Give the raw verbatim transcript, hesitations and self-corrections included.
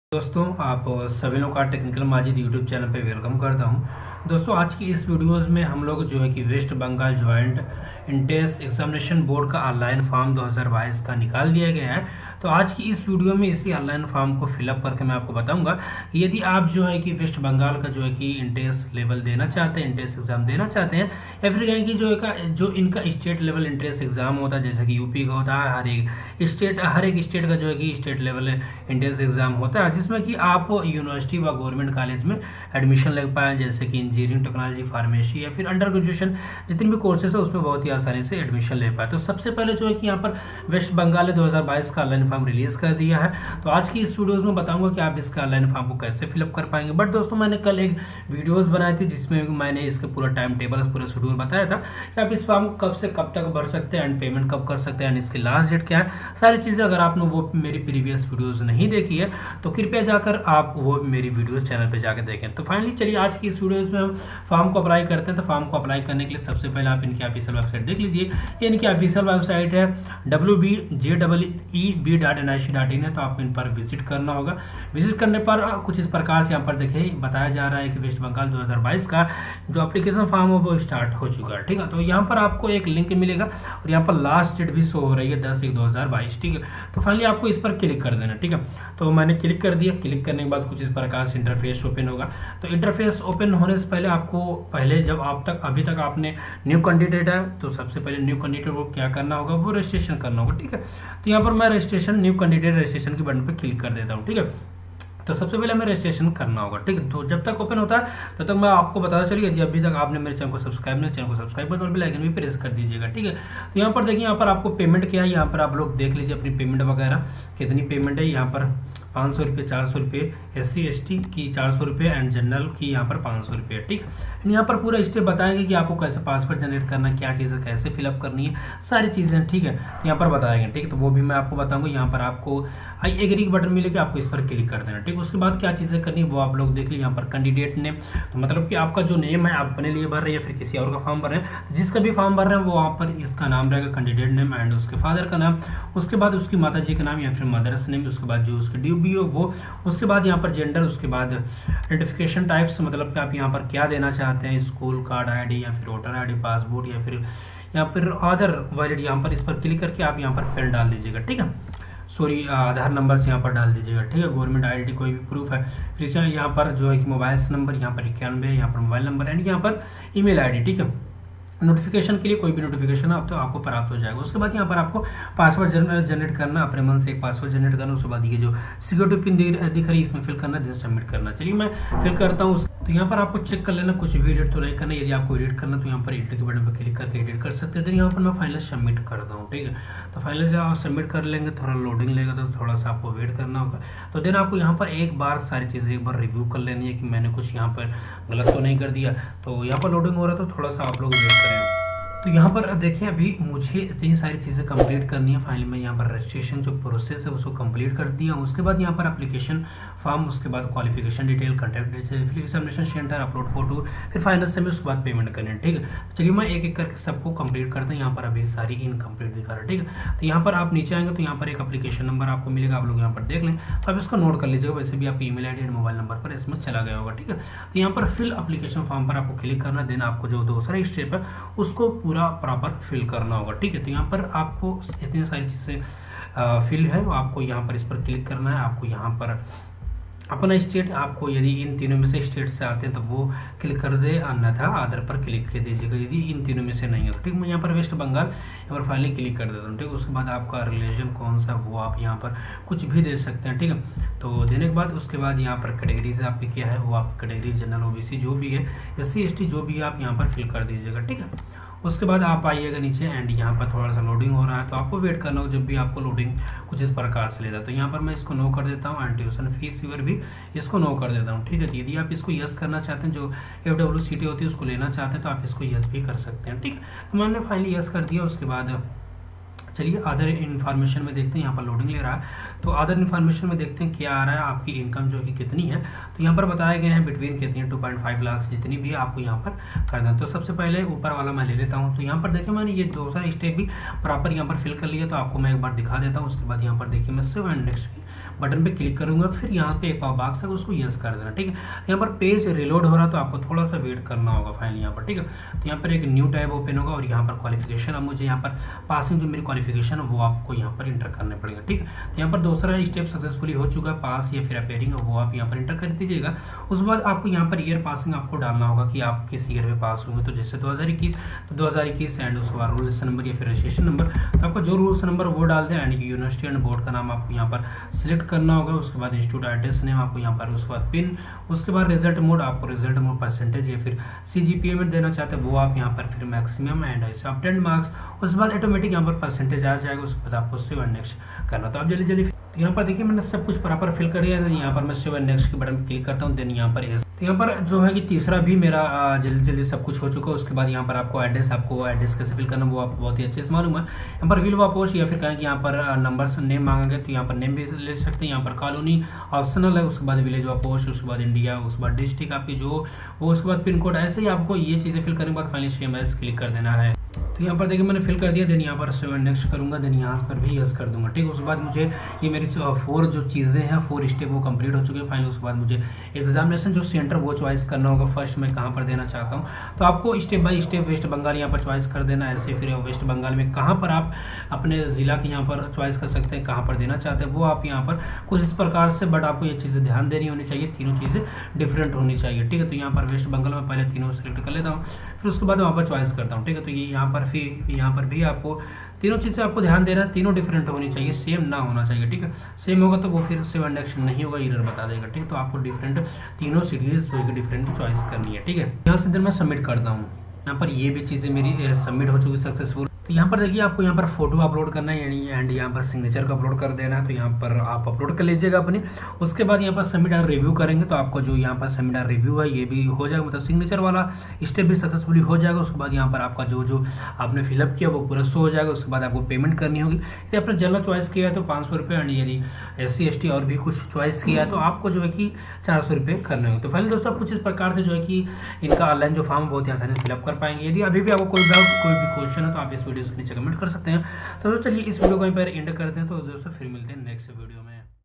दोस्तों, आप सभी लोग का टेक्निकल माजिद यूट्यूब चैनल पे वेलकम करता हूं। दोस्तों, आज की इस वीडियोस में हम लोग जो है कि West Bengal joint entrance examination board का ऑनलाइन फॉर्म दो हज़ार बाईस का निकाल दिया गया है। तो आज की इस वीडियो में इसी ऑनलाइन फॉर्म को फिलअप करके मैं आपको बताऊंगा कि यदि आप जो है कि वेस्ट बंगाल का जो है कि इंट्रेंस लेवल देना चाहते हैं, इंट्रेंस एग्जाम देना चाहते हैं, या फिर कहें कि जो है जो इनका स्टेट लेवल इंट्रेंस एग्जाम होता है, जैसे कि यूपी का होता है, हर एक स्टेट हर एक स्टेट का जो है कि स्टेट लेवल इंट्रेंस एग्जाम होता है, जिसमें कि आप यूनिवर्सिटी व गवर्नमेंट कॉलेज में एडमिशन ले पाए, जैसे कि इंजीनियरिंग, टेक्नोलॉजी, फार्मेसी या फिर अंडर ग्रेजुएशन जितने भी कोर्सेज है उसमें बहुत ही आसानी से एडमिशन ले पाए। तो सबसे पहले जो है कि यहाँ पर वेस्ट बंगाल ने दो हज़ार बाईस का ऑनलाइन फॉर्म रिलीज कर दिया है। तो आज की इस वीडियो में बताऊंगा कि आप इसका ऑनलाइन फॉर्म को कैसे फिलअप कर पाएंगे। बट दोस्तों, मैंने कल एक वीडियोस बनाई थी जिसमें मैंने इसका पूरा टाइम टेबल, पूरा शेड्यूल बताया था कि आप इस फॉर्म को कब से कब तक भर सकते हैं एंड पेमेंट कब कर सकते हैं एंड इसकी लास्ट डेट क्या है, सारी चीजें। अगर आपने वो मेरी प्रीवियस वीडियोज नहीं देखी है तो कृपया जाकर आप वो मेरी वीडियोस चैनल पे जाकर देखें। तो फाइनली चलिए आज की इस वीडियोस में हम फॉर्म को अप्लाई करते हैं। तो फॉर्म को अप्लाई करने के लिए सबसे पहले आप इनकी ऑफिशियल वेबसाइट देख लीजिए। ये इनकी ऑफिशियल वेबसाइट है W B J double E B dot N I C dot in है। तो आपको इन पर विजिट करना होगा। विजिट करने पर कुछ इस प्रकार से यहाँ पर देखिए बताया जा रहा है कि वेस्ट बंगाल दो हज़ार बाईस का जो एप्लीकेशन फॉर्म है वो स्टार्ट हो चुका है। ठीक है, तो यहाँ पर आपको एक लिंक मिलेगा और यहाँ पर लास्ट डेट भी शो हो रही है दस एक दो हज़ार बाईस। ठीक है, तो फाइनली आपको इस पर क्लिक कर देना। ठीक है, तो मैंने क्लिक कर दिया। क्लिक करने के बाद कुछ इस प्रकार से इंटरफेस ओपन होगा। तो इंटरफेस ओपन होने से पहले आपको पहले जब आप तक अभी तक आपने न्यू कैंडिडेट है तो सबसे पहले न्यू कैंडिडेट को क्या करना होगा, वो रजिस्ट्रेशन करना होगा। ठीक है, तो यहाँ पर मैं रजिस्ट्रेशन न्यू कैंडिडेट रजिस्ट्रेशन के बटन पर क्लिक कर देता हूँ। ठीक है, तो सबसे पहले हमें रजिस्ट्रेशन करना होगा। ठीक है, तो जब तक ओपन होता है तब तक मैं आपको बताता चलिए, यदि अभी तक आपने मेरे चैनल को सब्सक्राइब नहीं, चैनल को सब्सक्राइब बटन बेल आइकन भी प्रेस कर दीजिएगा। ठीक है, तो यहाँ पर देखिए, यहाँ पर आपको पेमेंट क्या है, यहाँ पर आप लोग देख लीजिए अपनी पेमेंट वगैरह कितनी पेमेंट है। यहाँ पर पाँच सौ रुपये, चार सौ रुपये, एस सी एस टी की चार सौ रुपये एंड जनरल की यहाँ पर पाँच सौ रुपये। ठीक है, यहाँ पर पूरा स्टेप बताएंगे कि आपको कैसे पासवर्ड जनरेट करना है, क्या चीज़ें कैसे फिलअप करनी है, सारी चीज़ें। ठीक है, तो यहाँ पर बताएंगे। ठीक है, तो वो भी मैं आपको बताऊंगा। यहाँ पर आपको आई एग्री का बटन मिलेगा, आपको इस पर क्लिक कर देना। ठीक है, उसके बाद क्या चीज़ें करनी है वो आप लोग देख लीजिए। यहाँ पर कैंडिडेट नेम, तो मतलब कि आपका जो नेम है आप अपने लिए भर रहे हैं या फिर किसी और का फॉर्म भर रहे हैं, तो जिसका भी फॉर्म भर रहे हैं वो वहाँ पर इसका नाम रहेगा, कैंडिडेट नेम एंड उसके फादर का नाम, उसके बाद उसकी माता जी का नाम या फिर मदर्स नेम, उसके बाद जो उसकी ड्यू बी हो वो, उसके बाद यहाँ पर जेंडर, उसके बाद आइडेंटिफिकेशन टाइप्स, मतलब कि आप यहाँ पर क्या देना चाहते हैं, स्कूल कार्ड आई डी या फिर वोटर आई डी, पासपोर्ट या फिर यहाँ पर अदर वैलिड, यहाँ पर इस पर क्लिक करके आप यहाँ पर पेन डाल दीजिएगा। ठीक है, सॉरी आधार नंबर से यहाँ पर डाल दीजिएगा। ठीक है, गवर्नमेंट आईडी कोई भी प्रूफ है, फिर यहाँ पर जो है कि मोबाइल नंबर, यहाँ पर इक्यानवे, यहाँ पर मोबाइल नंबर एंड यहाँ पर ईमेल आईडी। ठीक है, नोटिफिकेशन के लिए कोई भी नोटिफिकेशन आप तो आपको प्राप्त हो जाएगा। उसके बाद यहाँ पर आपको पासवर्ड जनरेट करना, अपने मन से एक पासवर्ड जनरेट करना। उसके बाद ये जो सिक्योरिटी पिन दिख रही है इसमें फिल करना, देन सबमिट करना। चलिए मैं फिल करता हूँ। तो यहाँ पर आपको चेक कर लेना, कुछ भी एडिट तो नहीं करना। यदि आपको एडिट करना तो यहाँ पर एडिट के बटन पर क्लिक करके एडिट कर सकते हैं। देन यहाँ पर मैं फाइनल सबमिट करता हूँ। ठीक है, तो फाइनल जब आप सबमिट कर लेंगे, थोड़ा लोडिंग लेगा तो थोड़ा सा आपको वेट करना होगा। तो देन आपको यहाँ पर एक बार सारी चीज़ें एक बार रिव्यू कर लेनी है कि मैंने कुछ यहाँ पर गलत तो नहीं कर दिया। तो यहाँ पर लोडिंग हो रहा है तो थोड़ा सा आप लोग वेट करें। तो यहाँ पर देखिए, अभी मुझे इतनी सारी चीज़ें कंप्लीट करनी है। फाइनली मैं यहाँ पर रजिस्ट्रेशन जो प्रोसेस है उसको कंप्लीट कर दिया। उसके बाद यहाँ पर एप्लीकेशन फॉर्म, उसके बाद क्वालिफिकेशन डिटेल, कॉन्टैक्ट डिटेल, फिर एग्जामिनेशन सेंटर, अपलोड फोटो, फिर फाइनल से उसके बाद पेमेंट करनी है। ठीक है, तो चलिए मैं एक एक करके सबको कंप्लीट करते हैं। यहाँ पर अभी सारी इनकम्प्लीट दिखा रहा है। ठीक है, तो यहाँ पर आप नीचे आएंगे तो यहाँ पर एक एप्लीकेशन नंबर आपको मिलेगा, आप लोग यहाँ पर देख लें। तो आप इसको नोट कर लीजिएगा, वैसे भी आपकी ईमेल आईडी और मोबाइल नंबर पर इसमें चला गया होगा। ठीक है, तो यहाँ पर फिल एप्लीकेशन फॉर्म पर आपको क्लिक करना, देन आपको जो दूसरा स्टेप है उसको पूरा प्रॉपर फिल करना होगा। ठीक है, तो यहाँ पर आपको इतनी सारी चीज़ें फिल है, आपको यहाँ पर इस पर क्लिक करना है। आपको यहाँ पर अपना स्टेट, आपको यदि इन तीनों में से स्टेट से आते हैं तो वो क्लिक कर दे, अन्यथा अदर पर क्लिक कर दीजिएगा यदि इन तीनों में से नहीं है। ठीक, मैं यहाँ पर वेस्ट बंगाल यहाँ पर फाइनली क्लिक कर देता हूँ। ठीक, उसके बाद आपका रिलीजन कौन सा वो आप यहाँ पर कुछ भी दे सकते हैं। ठीक है, तो देने के बाद उसके बाद यहाँ पर कैटेगरीज आपकी क्या है वो आप कैटेगरी जनरल, ओबीसी जो भी है, एस सी एस टी जो भी है आप यहाँ पर फिल कर दीजिएगा। ठीक है, उसके बाद आप आइएगा नीचे एंड यहाँ पर थोड़ा सा लोडिंग हो रहा है तो आपको वेट करना होगा। जब भी आपको लोडिंग कुछ इस प्रकार से लेता है तो यहाँ पर मैं इसको नो कर देता हूँ एंड ट्यूशन फीस फीवर भी इसको नो कर देता हूँ। ठीक है, यदि आप इसको यस करना चाहते हैं, जो एफ डब्ल्यू सी टी होती है उसको लेना चाहते हैं तो आप इसको यस भी कर सकते हैं। ठीक है, तो मैंने फाइनली यस कर दिया। उसके बाद चलिए अदर इन्फॉर्मेशन में देखते हैं, यहाँ पर लोडिंग ले रहा है तो अदर इन्फॉर्मेशन में देखते हैं क्या आ रहा है, आपकी इनकम जो कि कितनी है। तो यहाँ पर बताए गए हैं बिटवीन कितनी है, टू पॉइंट फाइव लाख जितनी भी है आपको यहाँ पर करना है। तो सबसे पहले ऊपर वाला मैं ले लेता हूँ। तो यहाँ पर देखिए मैंने ये दूसरा स्टेप भी प्रॉपर यहाँ पर फिल कर लिया, तो आपको मैं एक बार दिखा देता हूँ। उसके बाद यहाँ पर देखिए मैं सेव एंड नेक्स्ट बटन पे क्लिक करूंगा, फिर यहाँ पे एक बॉक्स है उसको यस कर देना, ठीक है। यहाँ पर पेज रिलोड हो रहा है तो आपको थोड़ा सा वेट करना होगा फाइनली यहाँ पर, ठीक है। तो यहाँ पर एक न्यू टैब ओपन होगा और यहाँ पर क्वालिफिकेशन, अब मुझे यहाँ पर पासिंग जो मेरी क्वालिफिकेशन है वो आपको यहाँ पर इंटर करने पड़ेगा, ठीक है। तो यहाँ पर दूसरा स्टेप सक्सेसफुली हो चुका है, पास या फिर अपेयरिंग, वो आप यहाँ पर इंटर कर दीजिएगा। उसके बाद आपको यहाँ पर ईयर पासिंग आपको डालना होगा कि आप किस ईयर में पास होंगे। तो जैसे दो हज़ार इक्कीस तो दो हज़ार इक्कीस एंड उसके बाद रूल्स नंबर या फिर रजिस्ट्रेशन नंबर, तो आपको जो रूल्स नंबर वो डाल दें एंड यूनिवर्सिटी एंड बोर्ड का नाम आपको यहाँ पर सिलेक्ट करना होगा। उसके बाद इंस्टीट्यूट एड्रेस नेम आपको यहाँ पर, उसके बाद पिन, उसके बाद रिजल्ट मोड, आपको रिजल्ट मोड परसेंटेज या फिर सीजीपीए में देना चाहते हैं वो आप यहाँ पर, फिर मैक्सिमम एंड ऐसे आप टेन मार्क्स, उसके बाद ऑटोमेटिक यहाँ पर परसेंटेज आ जाएगा। उसके बाद आपको सेव एंड नेक्स्ट करना। तो आप जल्दी जल्दी यहाँ पर देखिए मैंने सब कुछ प्रॉपर फिल कर दिया है। यहाँ पर मैं सेव एंड नेक्स्ट के बटन पर क्लिक करता हूँ, देन यहाँ पर तो यहाँ पर जो है कि तीसरा भी मेरा जल्दी जल्दी सब कुछ हो चुका है। उसके बाद यहाँ पर आपको एड्रेस, आपको एड्रेस कैसे फिल करना वो आपको बहुत ही अच्छे से मालूम है। यहाँ पर विल व पोस्ट या फिर कहें कि यहाँ पर नंबर नेम मांगेंगे तो यहाँ पर नेम भी ले सकते हैं। यहाँ पर कॉलोनी ऑप्शनल है, उसके बाद विलेज व पोस्ट, उसके बाद इंडिया, उसके बाद डिस्ट्रिक्ट आपकी जो वो, उसके बाद पिन कोड, ऐसे ही आपको ये चीज़ें फिल करने के बाद फाइनली सेव एज क्लिक कर देना है। तो यहाँ पर देखिए मैंने फिल कर दिया, देन यहाँ पर सेव एंड नेक्स्ट करूँगा, देन यहाँ पर भी यस कर दूंगा, ठीक है। उसके बाद मुझे ये मेरी फोर जो चीज़ें हैं, फोर स्टेप वो कंप्लीट हो चुके हैं फाइनल। उसके बाद मुझे एग्जामिनेशन जो सेंटर वो चॉइस करना होगा, फर्स्ट मैं कहाँ पर देना चाहता हूँ। तो आपको step by step West Bengal यहाँ पर चॉइस कर देना, ऐसे फिर वेस्ट बंगाल में कहाँ पर आप अपने ज़िला के यहाँ पर चॉइस कर सकते हैं, कहाँ पर देना चाहते हैं वो आप यहाँ पर कुछ इस प्रकार से, बट आपको ये चीज़ें ध्यान देनी होनी चाहिए, तीनों चीज़ें डिफरेंट होनी चाहिए, ठीक है। तो यहाँ पर वेस्ट बंगाल में पहले तीनों सेलेक्ट कर लेता हूँ, फिर उसके बाद वहाँ पर चॉइस करता हूँ, ठीक है। तो ये यहाँ पर फिर यहाँ पर भी आपको तीनों चीज़ें आपको ध्यान देना है, तीनों डिफरेंट होनी चाहिए, सेम ना होना चाहिए, ठीक है। सेम होगा तो वो फिर सेव एंड नेक्स्ट नहीं होगा, एरर बता देगा, ठीक है। तो आपको डिफरेंट तीनों सीरीज जो है डिफरेंट चॉइस करनी है, ठीक है। यहाँ से देन मैं सबमिट करता हूँ। यहाँ पर ये भी चीज़ें मेरी सबमिट हो चुकी सक्सेसफुल। तो यहाँ पर देखिए आपको यहाँ पर फोटो अपलोड करना है यानी एंड यहाँ पर सिग्नेचर को अपलोड कर देना है। तो यहाँ पर आप अपलोड कर लीजिएगा अपनी। उसके बाद यहाँ पर सबमिट और रिव्यू करेंगे तो आपको जो यहाँ पर सबमिट और रिव्यू है ये भी हो जाएगा, मतलब सिग्नेचर वाला स्टेप भी सक्सेसफुली हो जाएगा। उसके बाद यहाँ पर आपका जो जो आपने फिलअप किया वो पूरा शो हो जाएगा। उसके बाद आपको पेमेंट करनी होगी। यदि आपने जनरल चॉइस किया है तो पाँच सौ रुपये एंड यदि एस सी एस टी और भी कुछ चॉइस किया है तो आपको जो है कि चार सौ रुपये करने होंगे। तो फाइनली दोस्तों आप कुछ इस प्रकार से जो है कि इनका ऑनलाइन जो फॉर्म बहुत ही आसानी से फिलअप कर पाएंगे। यदि अभी भी आपको कोई डाउट कोई भी क्वेश्चन है तो आप इस वीडियो के नीचे कमेंट कर सकते हैं। तो चलिए इस वीडियो को यहीं पर एंड करते हैं। तो दोस्तों फिर मिलते हैं नेक्स्ट वीडियो में।